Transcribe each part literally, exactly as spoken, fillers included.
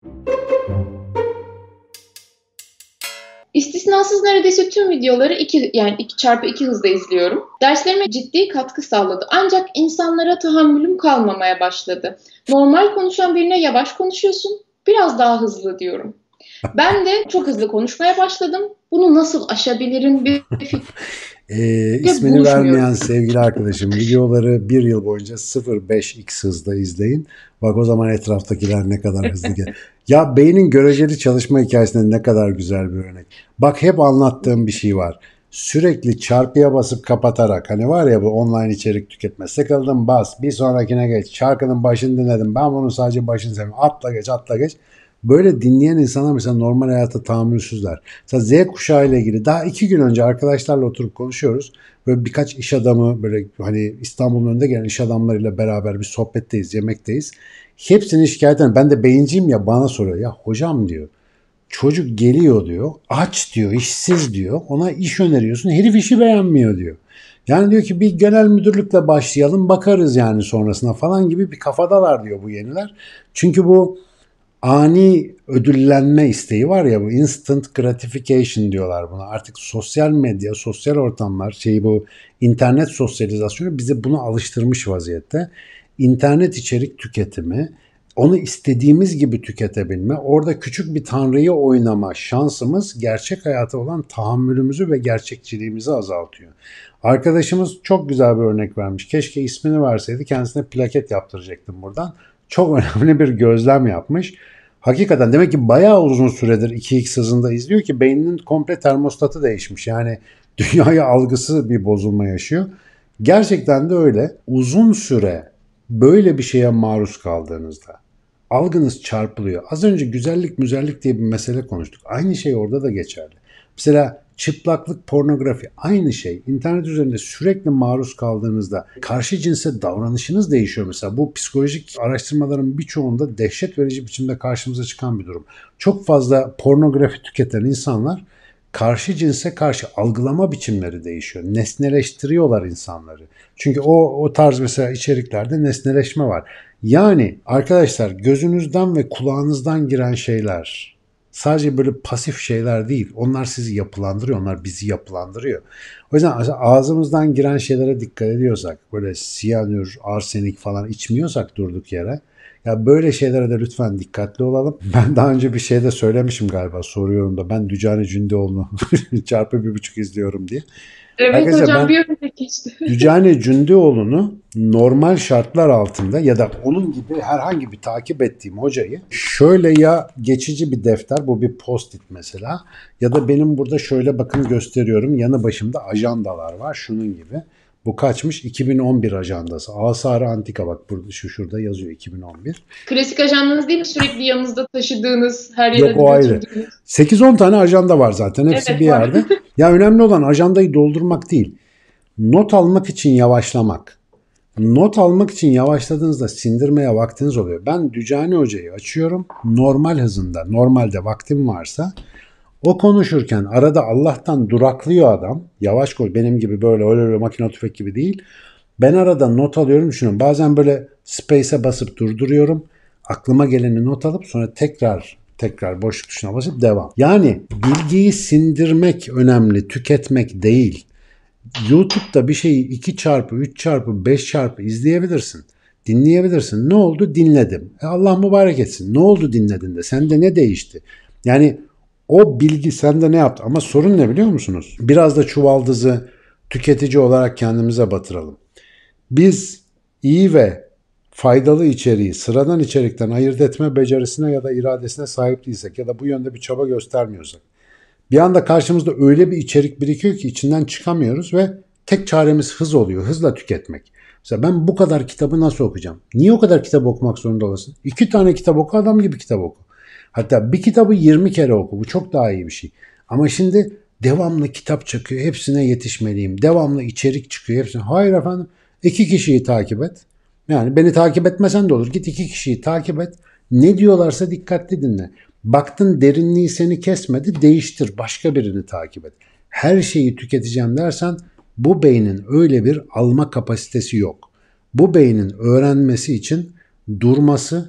İstisnasız neredeyse tüm videoları iki, yani iki çarpı iki hızda izliyorum. Derslerime ciddi katkı sağladı. Ancak insanlara tahammülüm kalmamaya başladı. Normal konuşan birine yavaş konuşuyorsun, biraz daha hızlı diyorum. Ben de çok hızlı konuşmaya başladım. Bunu nasıl aşabilirim bir E, fikre ismini buluşmuyorum. vermeyen sevgili arkadaşım, videoları bir yıl boyunca sıfır virgül beş x hızda izleyin. Bak o zaman etraftakiler ne kadar hızlı gel. Ya beynin göreceli çalışma hikayesinde ne kadar güzel bir örnek. Bak hep anlattığım bir şey var. Sürekli çarpıya basıp kapatarak, hani var ya bu online içerik tüketme. Sıkıldım bas, bir sonrakine geç. Şarkının başını dinledim, ben bunun sadece başını seviyorum. Atla geç, atla geç. Böyle dinleyen insanlar mesela normal hayata tahammülsüzler. Mesela Z kuşağı ile ilgili daha iki gün önce arkadaşlarla oturup konuşuyoruz. Böyle birkaç iş adamı, böyle hani İstanbul'un önünde gelen iş adamlarıyla beraber bir sohbetteyiz, yemekteyiz. Hepsinin şikayetlerini, ben de beyinciyim ya, bana soruyor. Ya hocam diyor, çocuk geliyor diyor, aç diyor, işsiz diyor, ona iş öneriyorsun, herif işi beğenmiyor diyor. Yani diyor ki bir genel müdürlükle başlayalım, bakarız yani sonrasına falan gibi bir kafadalar diyor bu yeniler. Çünkü bu ani ödüllenme isteği var ya, bu instant gratification diyorlar buna. Artık sosyal medya, sosyal ortamlar, şey, bu internet sosyalizasyonu bize bunu alıştırmış vaziyette. İnternet içerik tüketimi, onu istediğimiz gibi tüketebilme, orada küçük bir tanrıyı oynama şansımız gerçek hayata olan tahammülümüzü ve gerçekçiliğimizi azaltıyor. Arkadaşımız çok güzel bir örnek vermiş. Keşke ismini verseydi, kendisine plaket yaptıracaktım buradan. Çok önemli bir gözlem yapmış. Hakikaten demek ki bayağı uzun süredir iki x hızında izliyor ki beyninin komple termostatı değişmiş. Yani dünyaya algısı bir bozulma yaşıyor. Gerçekten de öyle. Uzun süre böyle bir şeye maruz kaldığınızda algınız çarpılıyor. Az önce güzellik müzellik diye bir mesele konuştuk. Aynı şey orada da geçerli. Mesela çıplaklık, pornografi aynı şey. İnternet üzerinde sürekli maruz kaldığınızda karşı cinse davranışınız değişiyor mesela. Bu psikolojik araştırmaların birçoğunda dehşet verici biçimde karşımıza çıkan bir durum. Çok fazla pornografi tüketen insanlar karşı cinse karşı algılama biçimleri değişiyor. Nesneleştiriyorlar insanları. Çünkü o o tarz mesela içeriklerde nesneleşme var. Yani arkadaşlar, gözünüzden ve kulağınızdan giren şeyler sadece böyle pasif şeyler değil. Onlar sizi yapılandırıyor. Onlar bizi yapılandırıyor. O yüzden ağzımızdan giren şeylere dikkat ediyorsak, böyle siyanür, arsenik falan içmiyorsak durduk yere, ya böyle şeylere de lütfen dikkatli olalım. Ben daha önce bir şeyde söylemişim galiba, soruyorum da, ben Dücane Cündoğlu'nu çarpı bir buçuk izliyorum diye. Evet Arkadaşlar hocam, ben bir örnek geçti. Dücane Cündüoğlu'nu normal şartlar altında ya da onun gibi herhangi bir takip ettiğim hocayı şöyle, ya geçici bir defter, bu bir post-it mesela, ya da benim burada şöyle bakın gösteriyorum, yanı başımda ajandalar var şunun gibi. Bu kaçmış? iki bin on bir ajandası. Asarı Antika, bak burada, şu şurada yazıyor iki bin on bir. Klasik ajandanız değil mi? Sürekli yanınızda taşıdığınız, her Yok, yere de o ayrı. götürdüğünüz. sekiz on tane ajanda var zaten, hepsi bir Evet, var. yerde. Ya önemli olan ajandayı doldurmak değil. Not almak için yavaşlamak. Not almak için yavaşladığınızda sindirmeye vaktiniz oluyor. Ben Dücani Hoca'yı açıyorum. Normal hızında, normalde vaktim varsa, o konuşurken arada Allah'tan duraklıyor adam. Yavaş konuş. Benim gibi böyle öyle öyle makine tüfek gibi değil. Ben arada not alıyorum, düşünüyorum. Bazen böyle space'e basıp durduruyorum. Aklıma geleni not alıp sonra tekrar tekrar boşluk tuşuna basıp devam. Yani bilgiyi sindirmek önemli, tüketmek değil. YouTube'da bir şeyi iki çarpı, üç çarpı, beş çarpı izleyebilirsin. Dinleyebilirsin. Ne oldu? Dinledim. E Allah mübarek etsin. Ne oldu dinledin de? Sende ne değişti? Yani o bilgi sende ne yaptı? Ama sorun ne biliyor musunuz? Biraz da çuvaldızı tüketici olarak kendimize batıralım. Biz iyi ve faydalı içeriği sıradan içerikten ayırt etme becerisine ya da iradesine sahip değilsek ya da bu yönde bir çaba göstermiyorsak, bir anda karşımızda öyle bir içerik birikiyor ki içinden çıkamıyoruz ve tek çaremiz hız oluyor. Hızla tüketmek. Mesela ben bu kadar kitabı nasıl okuyacağım? Niye o kadar kitap okumak zorunda olasın? İki tane kitap oku, adam gibi kitap oku. Hatta bir kitabı yirmi kere oku. Bu çok daha iyi bir şey. Ama şimdi devamlı kitap çıkıyor. Hepsine yetişmeliyim. Devamlı içerik çıkıyor. Hepsine. Hayır efendim. İki kişiyi takip et. Yani beni takip etmesen de olur. Git iki kişiyi takip et. Ne diyorlarsa dikkatli dinle. Baktın derinliği seni kesmedi, değiştir. Başka birini takip et. Her şeyi tüketeceğim dersen, bu beynin öyle bir alma kapasitesi yok. Bu beynin öğrenmesi için durması,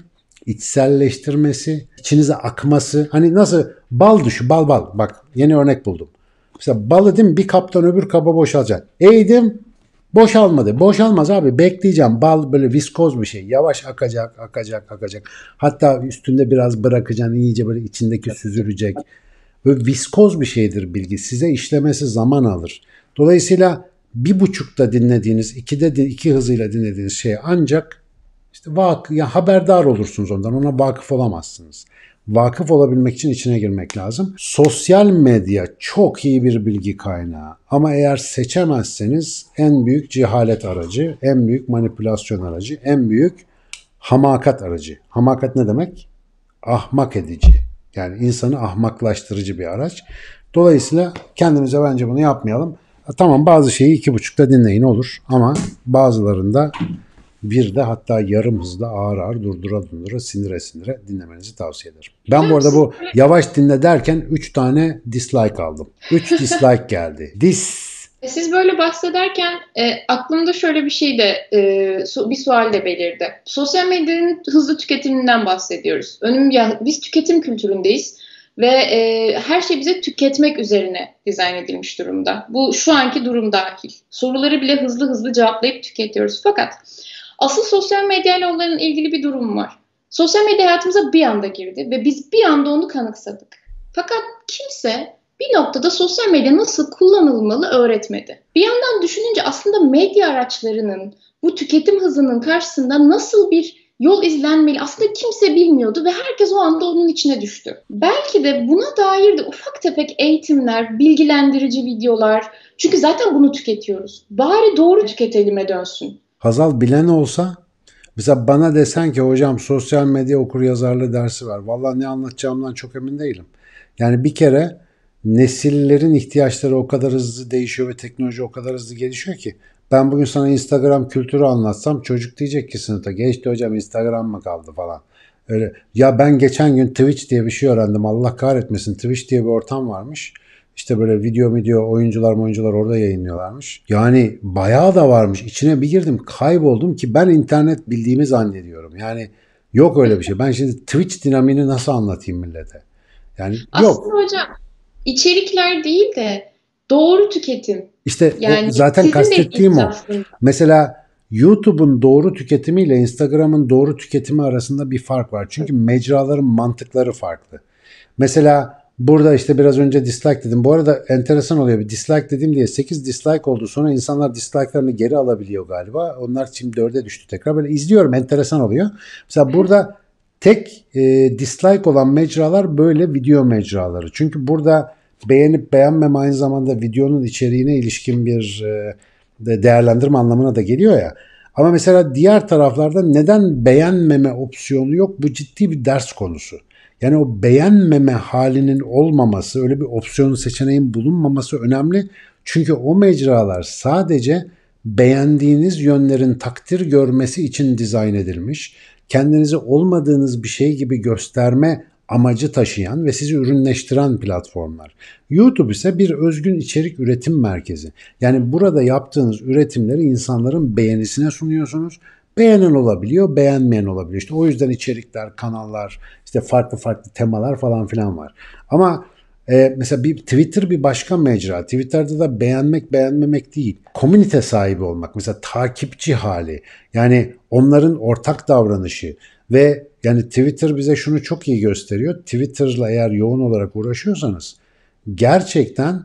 içselleştirmesi, içinize akması. Hani nasıl bal düşü, bal bal. Bak yeni örnek buldum. Mesela balı değil mi bir kaptan öbür kaba boşaltacak. Eğdim boşalmadı. Boşalmaz abi bekleyeceğim. Bal böyle viskoz bir şey. Yavaş akacak, akacak, akacak. Hatta üstünde biraz bırakacaksın iyice böyle içindeki süzülecek. Böyle viskoz bir şeydir bilgi. Size işlemesi zaman alır. Dolayısıyla bir buçukta dinlediğiniz, ikide iki hızıyla dinlediğiniz şey ancak işte vak ya haberdar olursunuz ondan. Ona vakıf olamazsınız. Vakıf olabilmek için içine girmek lazım. Sosyal medya çok iyi bir bilgi kaynağı. Ama eğer seçemezseniz en büyük cehalet aracı, en büyük manipülasyon aracı, en büyük hamakat aracı. Hamakat ne demek? Ahmak edici. Yani insanı ahmaklaştırıcı bir araç. Dolayısıyla kendimize bence bunu yapmayalım. Tamam bazı şeyi iki buçukta dinleyin olur ama bazılarında bir de hatta yarım hızda ağır ağır durdura durdura sindire sindire dinlemenizi tavsiye ederim. Ben bu arada bu yavaş dinle derken üç tane dislike aldım. üç dislike geldi. Dis. Siz böyle bahsederken e, aklımda şöyle bir şey de e, bir sual de belirdi. Sosyal medyanın hızlı tüketiminden bahsediyoruz. Önüm ya biz tüketim kültüründeyiz ve e, her şey bize tüketmek üzerine dizayn edilmiş durumda. Bu şu anki durum dahil. Soruları bile hızlı hızlı cevaplayıp tüketiyoruz. Fakat asıl sosyal medyayla olan ilgili bir durum var. Sosyal medya hayatımıza bir anda girdi ve biz bir anda onu kanıksadık. Fakat kimse bir noktada sosyal medya nasıl kullanılmalı öğretmedi. Bir yandan düşününce aslında medya araçlarının bu tüketim hızının karşısında nasıl bir yol izlenmeli aslında kimse bilmiyordu ve herkes o anda onun içine düştü. Belki de buna dair de ufak tefek eğitimler, bilgilendirici videolar, çünkü zaten bunu tüketiyoruz. Bari doğru tüketelime dönsün. Hazal bilen olsa mesela bana desen ki hocam sosyal medya okuryazarlığı dersi var. Vallahi ne anlatacağımdan çok emin değilim. Yani bir kere nesillerin ihtiyaçları o kadar hızlı değişiyor ve teknoloji o kadar hızlı gelişiyor ki ben bugün sana Instagram kültürü anlatsam çocuk diyecek ki sınıfta geçti hocam Instagram mı kaldı falan. Öyle. Ya ben geçen gün Twitch diye bir şey öğrendim. Allah kahretmesin. Twitch diye bir ortam varmış. İşte böyle video video oyuncular oyuncular orada yayınlıyorlarmış. Yani bayağı da varmış. İçine bir girdim kayboldum ki ben internet bildiğimi zannediyorum. Yani yok öyle bir şey. Ben şimdi Twitch dinamiğini nasıl anlatayım millete? Yani aslında yok. Aslında hocam içerikler değil de doğru tüketim. İşte yani zaten kastettiğim o. Aslında. Mesela YouTube'un doğru tüketimiyle Instagram'ın doğru tüketimi arasında bir fark var. Çünkü mecraların mantıkları farklı. Mesela burada işte biraz önce dislike dedim. Bu arada enteresan oluyor. Bir dislike dedim diye sekiz dislike oldu. Sonra insanlar dislike'larını geri alabiliyor galiba. Onlar şimdi dörde düştü tekrar. Böyle izliyorum. Enteresan oluyor. Mesela burada tek e, dislike olan mecralar böyle video mecraları. Çünkü burada beğenip beğenmeme aynı zamanda videonun içeriğine ilişkin bir e, değerlendirme anlamına da geliyor ya. Ama mesela diğer taraflarda neden beğenmeme opsiyonu yok? Bu ciddi bir ders konusu. Yani o beğenmeme halinin olmaması, öyle bir opsiyonun seçeneğin bulunmaması önemli. Çünkü o mecralar sadece beğendiğiniz yönlerin takdir görmesi için dizayn edilmiş. Kendinizi olmadığınız bir şey gibi gösterme amacı taşıyan ve sizi ürünleştiren platformlar. YouTube ise bir özgün içerik üretim merkezi. Yani burada yaptığınız üretimleri insanların beğenisine sunuyorsunuz. Beğenen olabiliyor, beğenmeyen olabiliyor. İşte o yüzden içerikler, kanallar, işte farklı farklı temalar falan filan var. Ama e, mesela bir Twitter bir başka mecra. Twitter'da da beğenmek, beğenmemek değil. Komünite sahibi olmak. Mesela takipçi hali. Yani onların ortak davranışı. Ve yani Twitter bize şunu çok iyi gösteriyor. Twitter'la eğer yoğun olarak uğraşıyorsanız gerçekten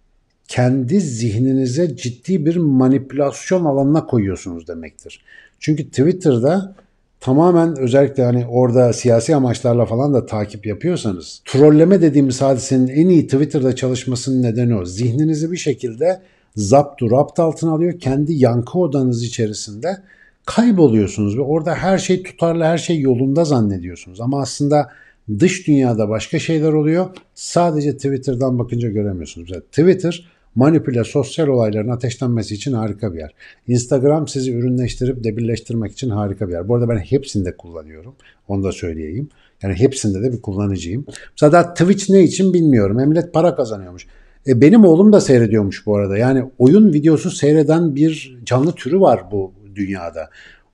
kendi zihninize ciddi bir manipülasyon alanına koyuyorsunuz demektir. Çünkü Twitter'da tamamen özellikle hani orada siyasi amaçlarla falan da takip yapıyorsanız trolleme dediğimiz hadisenin en iyi Twitter'da çalışmasının nedeni o. Zihninizi bir şekilde zaptu rapt altına alıyor. Kendi yankı odanız içerisinde kayboluyorsunuz ve orada her şey tutarlı, her şey yolunda zannediyorsunuz. Ama aslında dış dünyada başka şeyler oluyor. Sadece Twitter'dan bakınca göremiyorsunuz. Yani Twitter manipüle sosyal olayların ateşlenmesi için harika bir yer. Instagram sizi ürünleştirip debirleştirmek için harika bir yer. Bu arada ben hepsini de kullanıyorum. Onu da söyleyeyim. Yani hepsinde de bir kullanıcıyım. Mesela Twitch ne için bilmiyorum. Millet para kazanıyormuş. E benim oğlum da seyrediyormuş bu arada. Yani oyun videosu seyreden bir canlı türü var bu dünyada.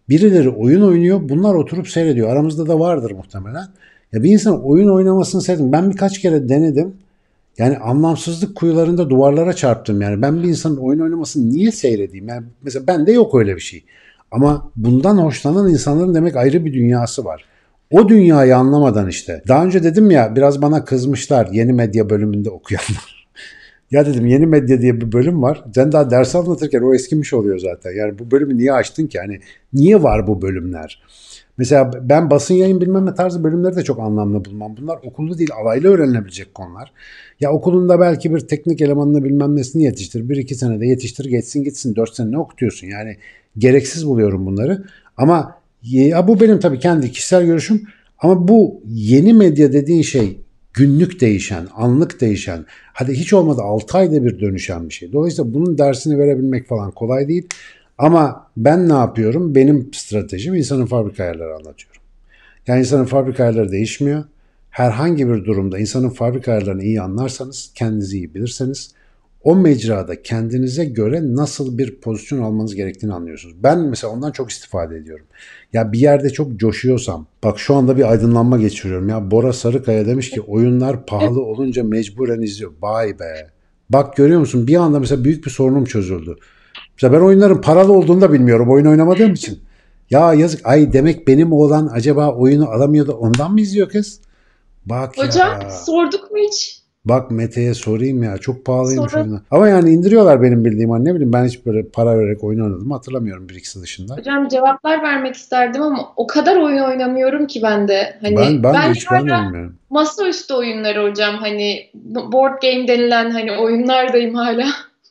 Birileri oyun oynuyor, bunlar oturup seyrediyor. Aramızda da vardır muhtemelen. Ya bir insan oyun oynamasını sevdim. Ben birkaç kere denedim. Yani anlamsızlık kuyularında duvarlara çarptım yani. Ben bir insanın oyun oynamasını niye seyredeyim? Yani mesela bende yok öyle bir şey. Ama bundan hoşlanan insanların demek ayrı bir dünyası var. O dünyayı anlamadan işte. Daha önce dedim ya, biraz bana kızmışlar yeni medya bölümünde okuyanlar. Ya dedim, yeni medya diye bir bölüm var. Sen daha ders anlatırken o eskimiş oluyor zaten. Yani bu bölümü niye açtın ki? Hani niye var bu bölümler? Mesela ben basın yayın bilmem ne tarzı bölümleri de çok anlamlı bulmam. Bunlar okulda değil, alaylı öğrenilebilecek konular. Ya okulunda belki bir teknik elemanını bilmem nesini yetiştir. Bir iki senede yetiştir, geçsin gitsin. Dört sene ne okutuyorsun? Yani gereksiz buluyorum bunları. Ama ya bu benim tabii kendi kişisel görüşüm. Ama bu yeni medya dediğin şey günlük değişen, anlık değişen, hadi hiç olmadı altı ayda bir dönüşen bir şey. Dolayısıyla bunun dersini verebilmek falan kolay değil. Ama ben ne yapıyorum? Benim stratejim insanın fabrika ayarları anlatıyorum. Yani insanın fabrika ayarları değişmiyor. Herhangi bir durumda insanın fabrika ayarlarını iyi anlarsanız, kendinizi iyi bilirseniz, o mecrada kendinize göre nasıl bir pozisyon almanız gerektiğini anlıyorsunuz. Ben mesela ondan çok istifade ediyorum. Ya bir yerde çok coşuyorsam, bak şu anda bir aydınlanma geçiriyorum. Ya Bora Sarıkaya demiş ki oyunlar pahalı olunca mecburen izliyor. Vay be. Bak görüyor musun? Bir anda mesela büyük bir sorunum çözüldü. Mesela ben oyunların paralı olduğunu da bilmiyorum oyun oynamadığım için. Ya yazık, ay demek benim oğlan acaba oyunu alamıyor da ondan mı izliyor kız? Bak Hocam ya. sorduk mu hiç? Bak Mete'ye sorayım ya, çok pahalıymış Sonra oyunlar. Ama yani indiriyorlar benim bildiğim, hani ne bileyim, ben hiç böyle para vererek oyun oynadım hatırlamıyorum bir ikisi dışında. hocam cevaplar vermek isterdim ama o kadar oyun oynamıyorum ki ben de. Ben Hani ben de ben hiç ben de hala bilmiyorum. masaüstü oyunları hocam. Hani board game denilen hani oyunlardayım hala.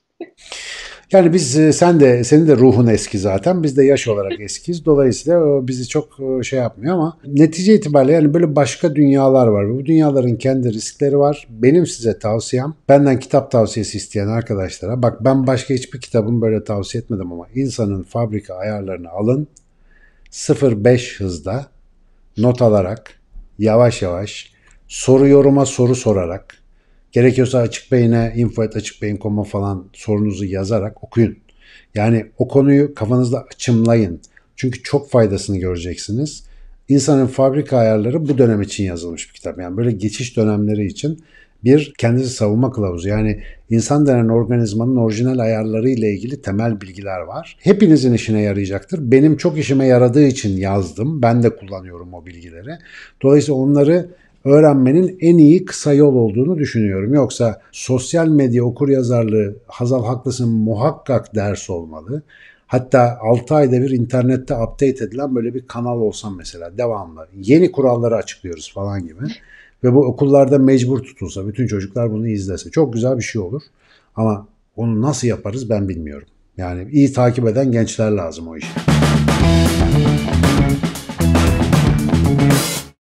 Yani biz e, sen de senin de ruhun eski zaten. Biz de yaş olarak eskiyiz. Dolayısıyla o bizi çok e, şey yapmıyor ama netice itibariyle yani böyle başka dünyalar var. Bu dünyaların kendi riskleri var. Benim size tavsiyem, benden kitap tavsiyesi isteyen arkadaşlara, bak ben başka hiçbir kitabımı böyle tavsiye etmedim ama insanın fabrika ayarlarını alın. sıfır virgül beş hızda not alarak, yavaş yavaş, soru yoruma soru sorarak, gerekiyorsa açık beyine info at açık beyin nokta com'a falan sorunuzu yazarak okuyun. Yani o konuyu kafanızda açımlayın. Çünkü çok faydasını göreceksiniz. İnsanın fabrika ayarları bu dönem için yazılmış bir kitap. Yani böyle geçiş dönemleri için bir kendinizi savunma kılavuzu. Yani insan denen organizmanın orijinal ayarları ile ilgili temel bilgiler var. Hepinizin işine yarayacaktır. Benim çok işime yaradığı için yazdım. Ben de kullanıyorum o bilgileri. Dolayısıyla onları öğrenmenin en iyi kısa yol olduğunu düşünüyorum. Yoksa sosyal medya okuryazarlığı, Hazal haklısın, muhakkak ders olmalı. Hatta altı ayda bir internette update edilen böyle bir kanal olsam mesela, devamlı yeni kuralları açıklıyoruz falan gibi. Ve bu okullarda mecbur tutulsa, bütün çocuklar bunu izlese çok güzel bir şey olur. Ama onu nasıl yaparız ben bilmiyorum. Yani iyi takip eden gençler lazım o işi.